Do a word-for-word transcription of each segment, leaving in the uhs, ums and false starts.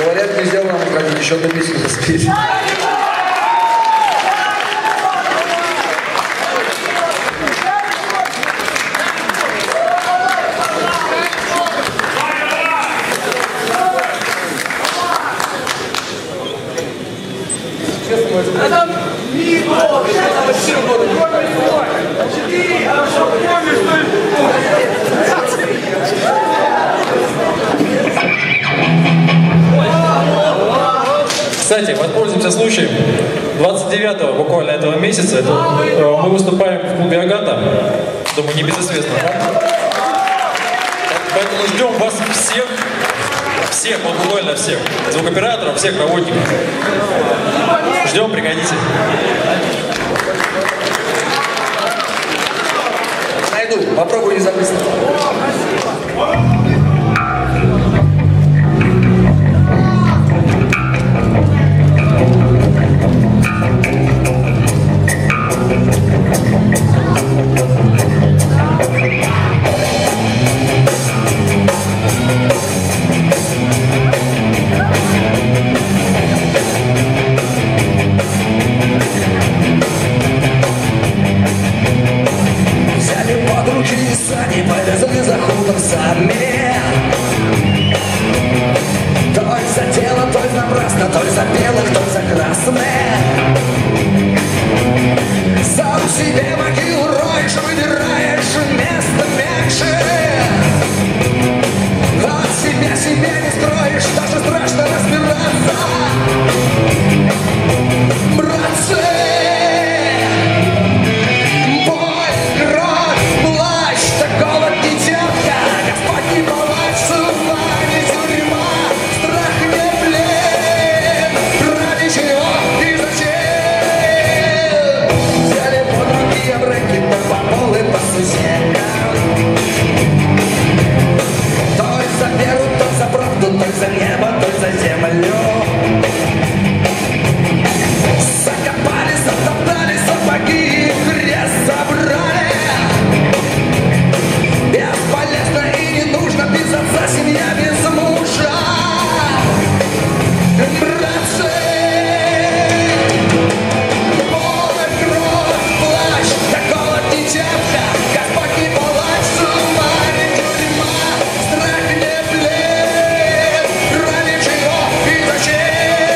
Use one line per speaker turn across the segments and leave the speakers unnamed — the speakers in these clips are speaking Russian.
Говорят, нельзя вам уходить, еще одну песню заспеть.
Кстати, воспользуемся случаем. двадцать девятого буквально этого месяца это, э, мы выступаем в клубе Агата. Думаю, не безызвестно, да? Поэтому ждем вас всех, всех, вот буквально всех. Звукоператоров, всех работников. Ждем, приходите.
Найду, попробую не забыть. Повезли за хутор сами. Той за тело, той за напрасно, той за белых, той за красных. Сам себе могилу роешь, выбираешь место мягче. От себя себя не строишь, даже страшно разбираться. Братцы! Той за веру, той за правду, той за небо, той за землю. Закопали, затоптали сапоги, крест забрали. Бесполезно и не нужно без отца, семья без мужа. Братцы! Поле, кровь, плащ, как голод не чапля. Господь не палач, сума, не тюрьма, страх не плен. Ради чего и зачем?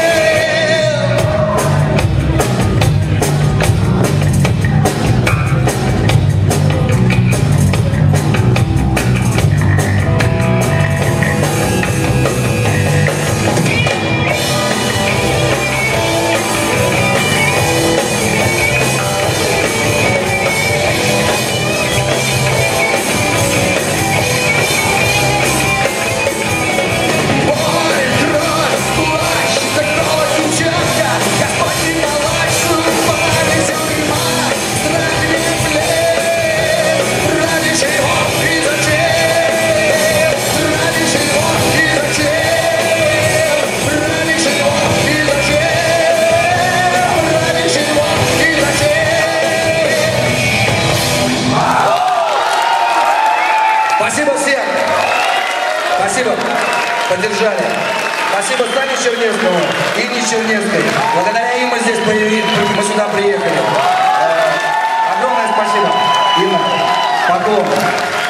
Спасибо всем. Спасибо. Поддержали. Спасибо Сане Чернецкому и Инне Чернецкой. Благодаря им мы здесь появились, мы сюда приехали. Огромное спасибо. Инна, поклон.